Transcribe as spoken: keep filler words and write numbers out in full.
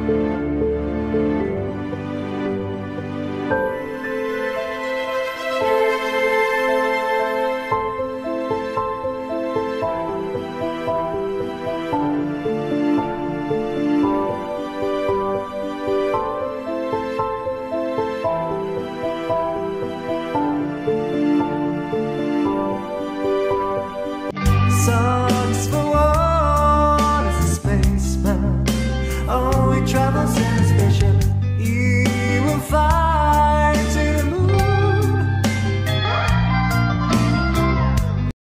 Songs for one as a spaceman. Oh, he travels in a spaceship